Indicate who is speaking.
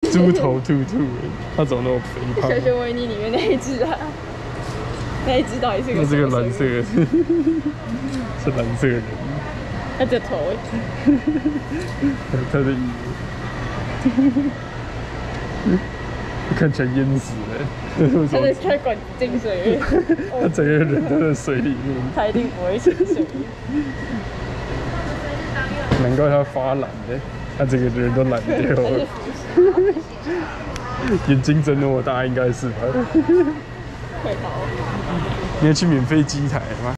Speaker 1: 猪头兔兔，它怎么那么肥胖？
Speaker 2: 小熊维尼里面那一只啊，那一只到底是个？
Speaker 1: 那是个蓝色的，是蓝色的人。
Speaker 2: 它的头，
Speaker 1: 它的尾，看起来淹死了。
Speaker 2: 它在管进水，
Speaker 1: 它整个人都在水里面。
Speaker 2: 它一定不会潜水。
Speaker 1: 难怪它发蓝的，它整个人都蓝掉了。眼睛睁那么大，应该是吧？
Speaker 2: 快跑！
Speaker 1: 你要去免费机台吗？